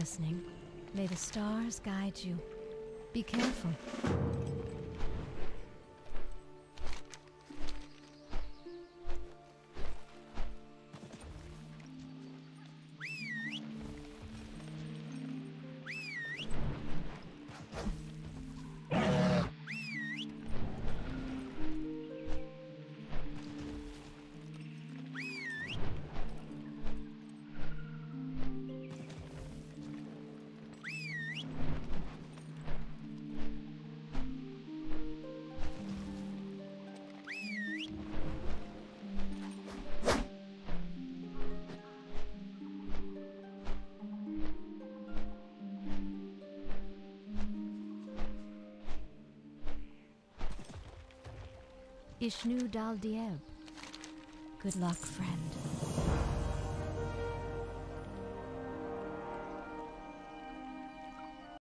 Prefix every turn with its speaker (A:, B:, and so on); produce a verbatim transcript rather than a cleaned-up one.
A: listening. May the stars guide you. Be careful. Ishnu Dal Dieb. Good luck, friend.